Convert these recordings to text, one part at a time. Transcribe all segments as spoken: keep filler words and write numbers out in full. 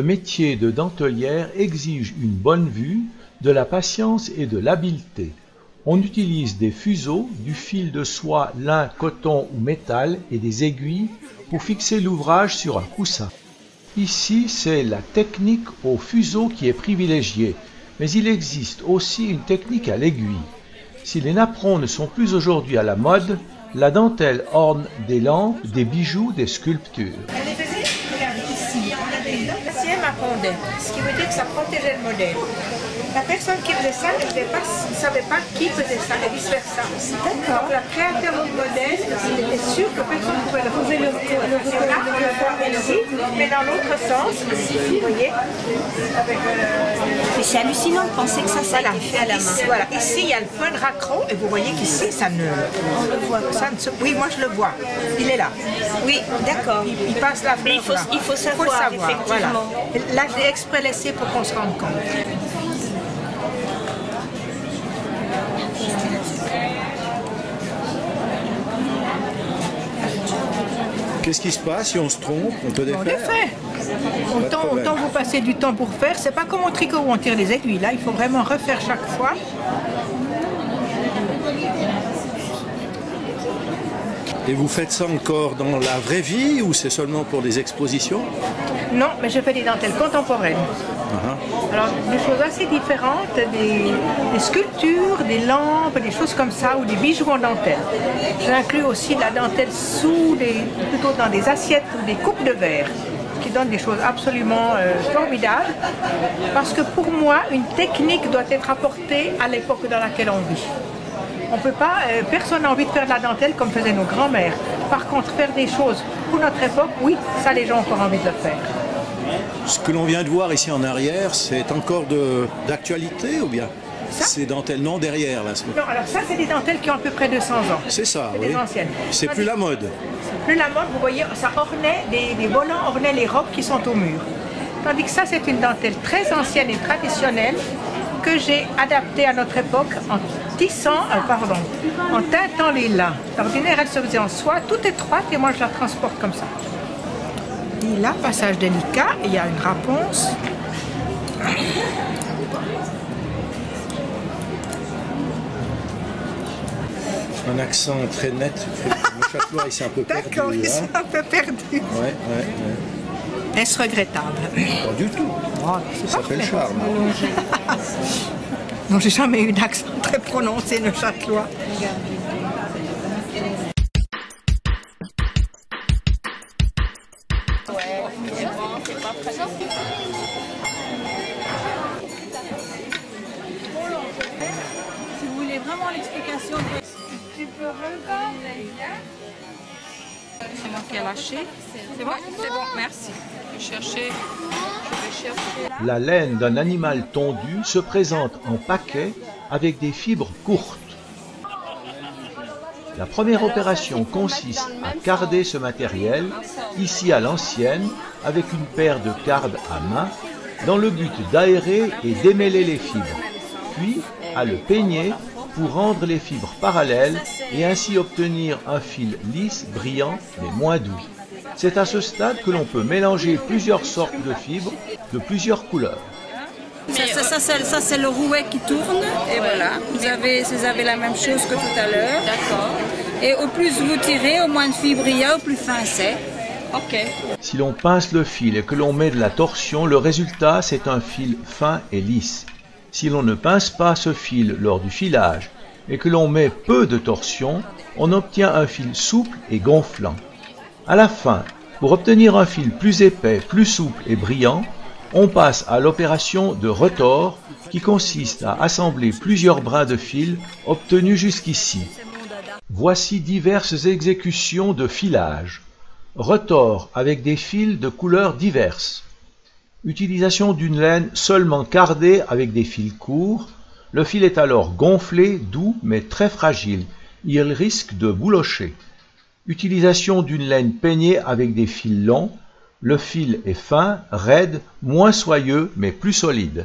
métier de dentelière exige une bonne vue, de la patience et de l'habileté. On utilise des fuseaux, du fil de soie, lin, coton ou métal et des aiguilles pour fixer l'ouvrage sur un coussin. Ici, c'est la technique au fuseau qui est privilégiée, mais il existe aussi une technique à l'aiguille. Si les napperons ne sont plus aujourd'hui à la mode, la dentelle orne des lampes, des bijoux, des sculptures. On les faisait, regardez, ici, on a des dentiers marrondaines, ce qui veut dire que ça protégeait le modèle. La personne qui faisait ça ne, pas, ne savait pas qui faisait ça et vice versa. Donc la créateur du modèle, il était sûr que personne ne pouvait le faire. Le, le, le, là, on le voit ici, mais dans l'autre sens, ici, vous voyez. Avec, euh, mais c'est hallucinant de penser que ça, ça voilà, a été fait à la main. Ici, voilà, ici il y a le point de raccro et vous voyez qu'ici ça ne. On le voit pas. Ça ne se, oui, moi je le vois. Il est là. Oui, d'accord. Il, il passe la fleur. Mais il faut, là. il faut savoir, il faut le savoir effectivement. Voilà. Là, j'ai exprès laissé pour qu'on se rende compte. Qu'est-ce qui se passe si on se trompe? On peut défaire? On défait. Autant, autant vous passez du temps pour faire, c'est pas comme au tricot où on tire les aiguilles. Là, il faut vraiment refaire chaque fois. Et vous faites ça encore dans la vraie vie ou c'est seulement pour des expositions? Non, mais je fais des dentelles contemporaines. Uh-huh. Alors, des choses assez différentes, des, des sculptures, des lampes, des choses comme ça, ou des bijoux en dentelle. J'inclus aussi la dentelle sous des, plutôt dans des assiettes ou des coupes de verre, qui donnent des choses absolument euh, formidables, parce que pour moi, une technique doit être apportée à l'époque dans laquelle on vit. On peut pas, euh, personne n'a envie de faire de la dentelle comme faisaient nos grands-mères. Par contre, faire des choses pour notre époque, oui, ça les gens ont encore envie de le faire. Ce que l'on vient de voir ici en arrière, c'est encore d'actualité ou bien? Ces dentelles, non derrière là. Non, alors ça c'est des dentelles qui ont à peu près deux cents ans. C'est ça, oui. Des anciennes. C'est plus la mode. C'est plus la mode, vous voyez, ça ornait, des, des volants ornaient les robes qui sont au mur. Tandis que ça c'est une dentelle très ancienne et traditionnelle que j'ai adaptée à notre époque en tissant, euh, pardon, en teintant les lins. D'ordinaire elle se faisait en soie, toute étroite et moi je la transporte comme ça. Et là, passage délicat, il y a une réponse. Un accent très net. Le châtelois, il s'est un peu perdu. D'accord, il s'est un peu perdu. Ouais, ouais, ouais. Est-ce regrettable? Pas du tout. Oh, ça fait le charme. Non, j'ai jamais eu d'accent très prononcé, le châtelois. Si vous voulez vraiment l'explication, tu peux regarder. c'est moi qui ai lâché. C'est bon? C'est bon, merci. Je vais chercher. Je vais chercher. La laine d'un animal tondu se présente en paquets avec des fibres courtes. La première opération consiste à carder ce matériel, ici à l'ancienne, avec une paire de cardes à main, dans le but d'aérer et d'émêler les fibres, puis à le peigner pour rendre les fibres parallèles et ainsi obtenir un fil lisse, brillant, mais moins doux. C'est à ce stade que l'on peut mélanger plusieurs sortes de fibres de plusieurs couleurs. Ça, ça, ça, ça, ça c'est le rouet qui tourne, et voilà, vous avez, vous avez la même chose que tout à l'heure. D'accord. Et au plus vous tirez, au moins de fibres il y a, au plus fin c'est. Ok. Si l'on pince le fil et que l'on met de la torsion, le résultat c'est un fil fin et lisse. Si l'on ne pince pas ce fil lors du filage et que l'on met peu de torsion, on obtient un fil souple et gonflant. À la fin, pour obtenir un fil plus épais, plus souple et brillant, on passe à l'opération de retors qui consiste à assembler plusieurs brins de fil obtenus jusqu'ici. Voici diverses exécutions de filage. Retors avec des fils de couleurs diverses. Utilisation d'une laine seulement cardée avec des fils courts. Le fil est alors gonflé, doux mais très fragile. Il risque de boulocher. Utilisation d'une laine peignée avec des fils longs. Le fil est fin, raide, moins soyeux mais plus solide.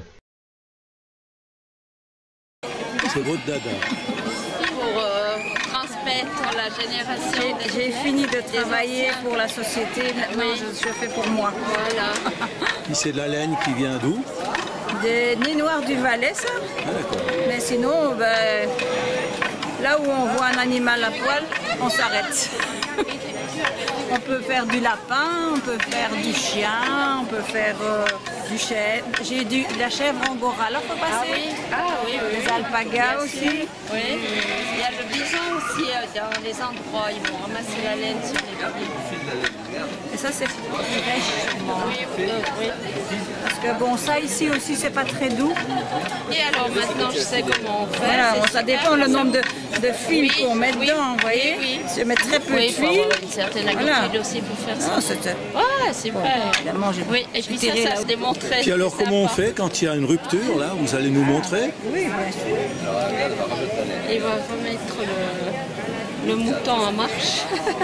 C'est votre dada. Pour euh, transmettre transmettre la génération. J'ai fini de travailler pour la société, maintenant oui. je, je fais pour moi. Voilà. C'est de la laine qui vient d'où? Des nids noirs du Valais, ça. Ah, mais sinon, ben, là où on voit un animal à poil, on s'arrête. On peut faire du lapin, on peut faire du chien, on peut faire euh, du chèvre. J'ai du de la chèvre angora, là faut passer. Ah oui, ah, oui, oui. Les alpagas aussi. Oui, il y a le bison aussi euh, dans les endroits, ils vont ramasser la laine sur les pieds. Et ça c'est fraîche. Oui, oui, oui. Parce que bon, ça ici aussi c'est pas très doux. Et alors maintenant je sais comment on fait. Voilà, bon, ça dépend le nombre de, de fils oui, qu'on met oui, dedans, vous voyez. Oui, oui. Je mets très peu oui, de fils. Il faut avoir une certaine habitude voilà. aussi pour faire ça. Ah, ouais, c'est bon, vrai. Évidemment, j'ai oui, et puis ça, ça se démontrait. Puis alors comment on fait quand il y a une rupture là? Vous allez nous montrer? Oui, bien sûr. Il va remettre le, le mouton en marche.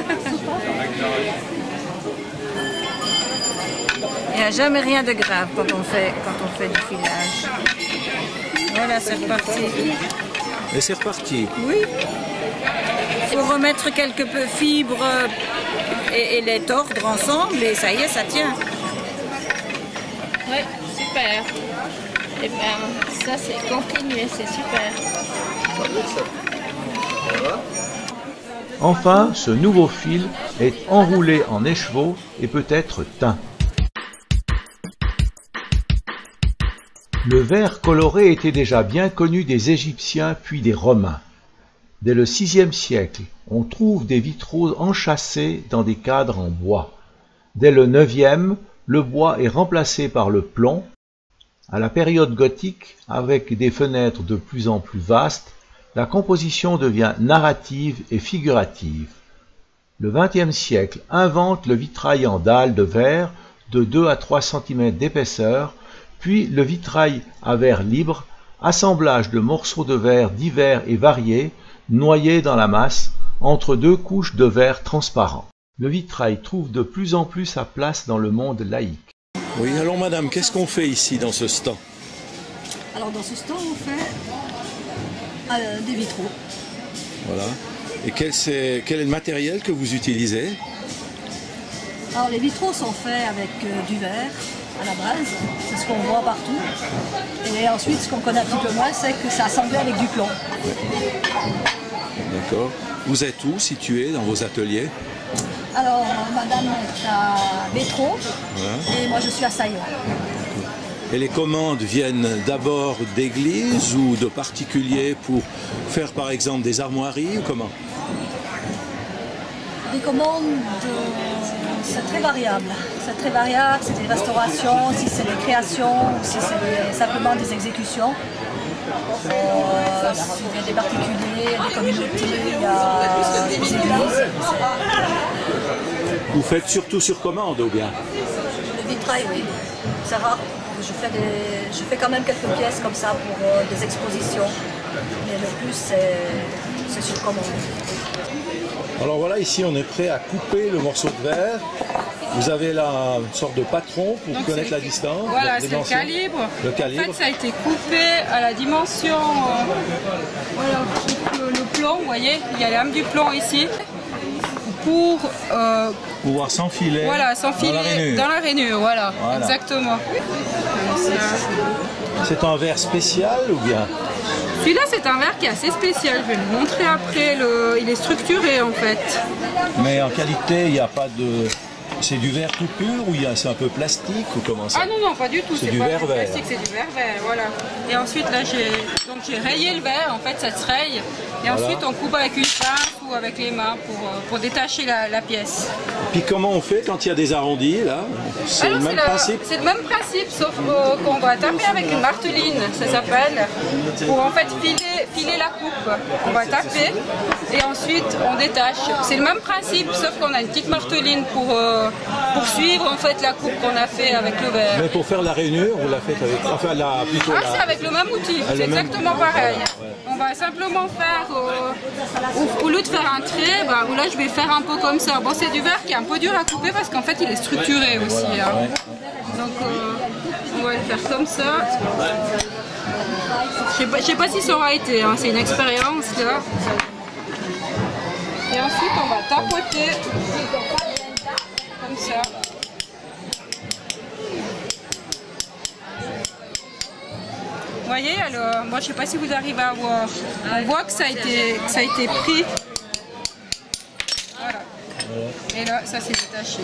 Il n'y a jamais rien de grave quand on fait, quand on fait du filage. Voilà, c'est reparti. Et c'est reparti? Oui. Il faut remettre quelques peu fibres et, et les tordre ensemble et ça y est, ça tient. Oui, super. Et bien, ça c'est continuer, c'est super. Enfin, ce nouveau fil est enroulé en écheveau et peut être teint. Le vert coloré était déjà bien connu des Égyptiens puis des Romains. Dès le sixième siècle, on trouve des vitraux enchâssés dans des cadres en bois. Dès le neuvième, le bois est remplacé par le plomb. À la période gothique, avec des fenêtres de plus en plus vastes, la composition devient narrative et figurative. Le vingtième siècle invente le vitrail en dalles de verre de deux à trois centimètres d'épaisseur, puis le vitrail à verre libre, assemblage de morceaux de verre divers et variés, noyés dans la masse, entre deux couches de verre transparent. Le vitrail trouve de plus en plus sa place dans le monde laïque. Oui, alors madame, qu'est-ce qu'on fait ici dans ce stand? Alors dans ce stand, on fait euh, des vitraux. Voilà. Et quel, est, quel est le matériel que vous utilisez? Alors les vitraux sont faits avec euh, du verre à la base, c'est ce qu'on voit partout. Et ensuite, ce qu'on connaît un petit peu moins, c'est que c'est assemblé avec du plomb. D'accord. Vous êtes où situé dans vos ateliers? Alors, madame est à Vétro, voilà. Et moi je suis à Saillon. Et les commandes viennent d'abord d'églises ou de particuliers pour faire par exemple des armoiries ou comment? Les commandes, de... c'est très variable. C'est très variable, c'est des restaurations, si c'est des créations, ou si c'est des... simplement des exécutions. Euh, il y a des particuliers, des communautés, il y a des églises. Vous faites surtout sur commande ou bien? Le vitrail, oui. C'est rare. Je fais, des... je fais quand même quelques pièces comme ça pour euh, des expositions. Mais le plus, c'est sur commande. Alors voilà, ici on est prêt à couper le morceau de verre. Vous avez là une sorte de patron pour donc connaître la distance. Voilà, c'est le calibre. Le calibre. En fait, ça a été coupé à la dimension. Euh, voilà, le, le plomb, vous voyez, il y a l'âme du plomb ici. Pour euh, pouvoir s'enfiler voilà, s'enfiler dans, dans la rainure, voilà, voilà. Exactement. C'est un verre spécial ou bien? Celui-là, c'est un verre qui est assez spécial. Je vais le montrer après. Le... Il est structuré en fait. Mais en qualité, il n'y a pas de... C'est du verre tout pur ou c'est un peu plastique ou comment ça? Ah non, non, pas du tout. C'est du pas verre du plastique, c'est du verre vert, voilà. Et ensuite, là, j'ai rayé le verre, en fait, ça se raye. Et voilà. Ensuite, on coupe avec une pince ou avec les mains pour, pour détacher la, la pièce. Puis comment on fait quand il y a des arrondis, là? C'est le même le, principe? C'est le même principe, sauf qu'on va taper avec une marteline, ça s'appelle, pour en fait filer, filer la coupe. On va taper et ensuite, on détache. C'est le même principe, sauf qu'on a une petite marteline pour... Euh, pour suivre en fait la coupe qu'on a fait avec le verre. Mais pour faire la rainure, vous la faites avec... Enfin, la, plutôt ah, la... c'est avec le même outil, c'est exactement pareil. Ouais. On va simplement faire, euh, au, au lieu de faire un trait, bah, là je vais faire un peu comme ça. Bon, c'est du verre qui est un peu dur à couper parce qu'en fait il est structuré aussi. Voilà. Hein. Ouais. Donc euh, on va le faire comme ça. Je sais pas, je sais pas si ça aura été, hein. C'est une expérience là. Et ensuite, on va tapoter comme ça. Vous voyez, alors, moi je ne sais pas si vous arrivez à voir. On voit que ça a été, que ça a été pris. Voilà. Et là, ça s'est détaché.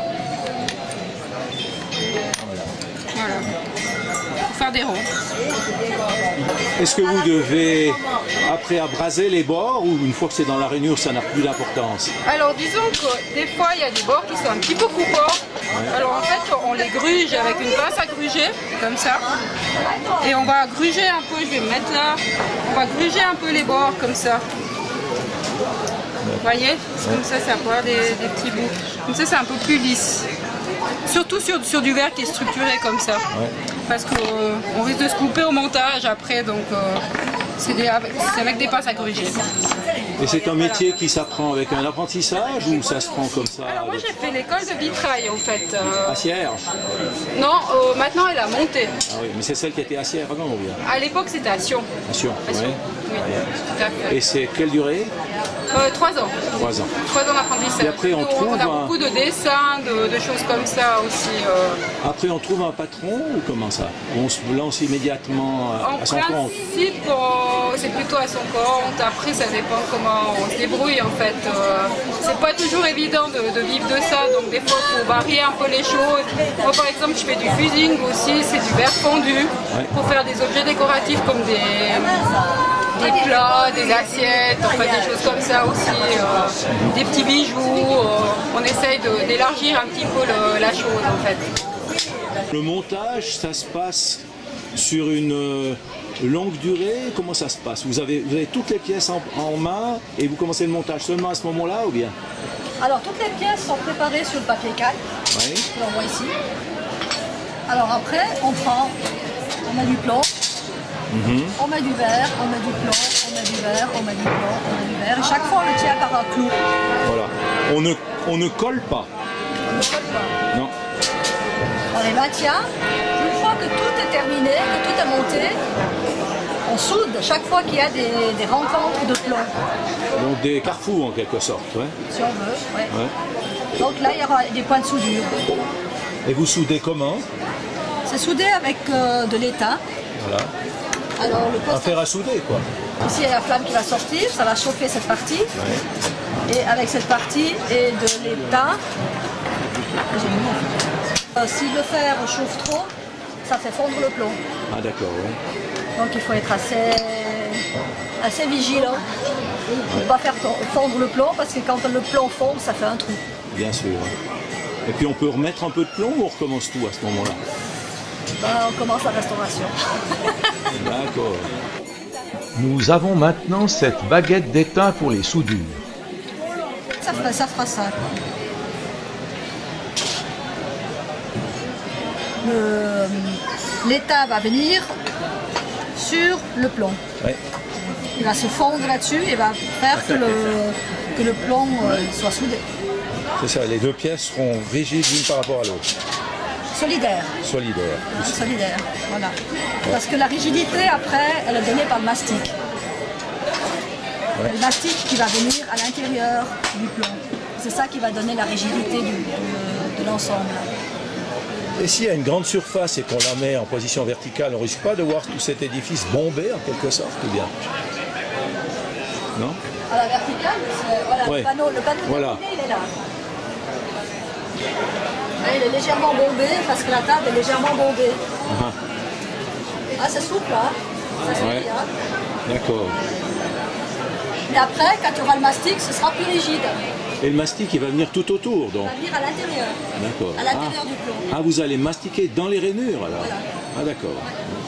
Voilà. Pour faire des ronds. Est-ce que vous devez après abraser les bords ou une fois que c'est dans la rainure, ça n'a plus d'importance? Alors disons que des fois il y a des bords qui sont un petit peu coupants. Ouais. Alors en fait on les gruge avec une pince à gruger, comme ça. Et on va gruger un peu, je vais me mettre là. On va gruger un peu les bords comme ça. Vous voyez? Comme ça, ça peut avoir des, des petits bouts. Comme ça, c'est un peu plus lisse. Surtout sur, sur du verre qui est structuré comme ça. Ouais. Parce qu'on euh, risque de se couper au montage après, donc euh, c'est avec des pinces à gruger. Et c'est un métier qui s'apprend avec un apprentissage ou ça se prend comme ça? Alors moi j'ai fait l'école de vitrail en fait. Euh... À Sierre? Non, euh, maintenant elle a monté. Ah oui, mais c'est celle qui était à Sierre avant ou bien? À l'époque c'était à Sion. À Sion, oui. Oui, tout à fait. Et c'est quelle durée? Euh, trois ans. Trois ans. Trois ans d'apprentissage. Et après on, on trouve On a un... beaucoup de dessins, de, de choses comme ça aussi. Euh... Après on trouve un patron ou comment ça? On se lance immédiatement à, à son compte? En principe, c'est plutôt à son compte. Après ça dépend comment on se débrouille en fait. Euh, c'est pas toujours évident de, de vivre de ça, donc des fois il faut varier un peu les choses. Moi par exemple je fais du fusing aussi, c'est du verre fondu, ouais. Pour faire des objets décoratifs comme des... des plats, des assiettes, en fait, des choses comme ça aussi, euh, des petits bijoux. Euh, on essaye d'élargir un petit peu le, la chose en fait. Le montage, ça se passe sur une euh, longue durée? Comment ça se passe? Vous avez, vous avez toutes les pièces en, en main et vous commencez le montage seulement à ce moment-là ou bien? Alors toutes les pièces sont préparées sur le papier caille, oui. Que l'on voit ici. Alors après, on prend, on met du plomb. Mmh. On met du verre, on met du plomb, on met du verre, on met du plomb, on met du verre. Et chaque fois, on le tient par un clou. Voilà. On ne, on ne colle pas. On ne colle pas. Non. On les maintient. Une fois que tout est terminé, que tout est monté, on soude chaque fois qu'il y a des, des rencontres de plomb. Donc des carrefours en quelque sorte, ouais. Si on veut, ouais. Ouais. Donc là, il y aura des points de soudure. Et vous soudez comment? C'est soudé avec euh, de l'étain. Voilà. Alors, le poste... Un fer à souder, quoi. Ici, il y a la flamme qui va sortir, ça va chauffer cette partie. Ouais. Et avec cette partie et de l'étain, euh, si le fer chauffe trop, ça fait fondre le plomb. Ah d'accord, oui. Donc il faut être assez, assez vigilant pour ne pas faire fondre le plomb, parce que quand le plomb fond, ça fait un trou. Bien sûr. Et puis on peut remettre un peu de plomb ou on recommence tout à ce moment-là? Ben, on commence la restauration. D'accord. Nous avons maintenant cette baguette d'étain pour les soudures. Ça fera ça. Fera ça l'étain va venir sur le plomb. Ouais. Il va se fondre là-dessus et va faire que le, que le plomb euh, soit soudé. C'est ça, les deux pièces seront rigides l'une par rapport à l'autre. Solidaire. Solidaire. Hein, solidaire, voilà. Ouais. Parce que la rigidité, après, elle est donnée par le mastic. Ouais. Le mastic qui va venir à l'intérieur du plomb. C'est ça qui va donner la rigidité du, de, de l'ensemble. Et s'il y a une grande surface et qu'on la met en position verticale, on ne risque pas de voir tout cet édifice bombé en quelque sorte, ou bien? Non? À la verticale, voilà, ouais. le panneau, le panneau voilà. il est là. Il est légèrement bombé parce que la table est légèrement bombée. Uh-huh. Ah, c'est souple, hein? Ça se ouais. dit, hein? D'accord. Et après, quand il y aura le mastic, ce sera plus rigide. Et le mastic, il va venir tout autour, donc? Il va venir à l'intérieur. D'accord. À l'intérieur ah. du plomb. Ah, vous allez mastiquer dans les rainures, alors? Voilà. Ah, d'accord. Ouais.